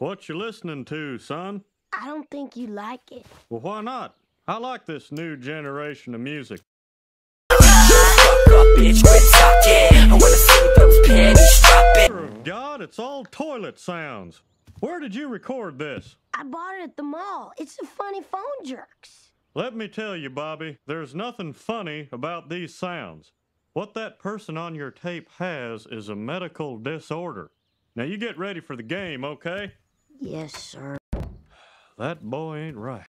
What you listening to, son? I don't think you like it. Well, why not? I like this new generation of music. Bitch, quit talking. I wanna see those panties dropping. Mother of God, it's all toilet sounds. Where did you record this? I bought it at the mall. It's the Funny Phone Jerks. Let me tell you, Bobby, there's nothing funny about these sounds. What that person on your tape has is a medical disorder. Now you get ready for the game, okay? Yes, sir. That boy ain't right.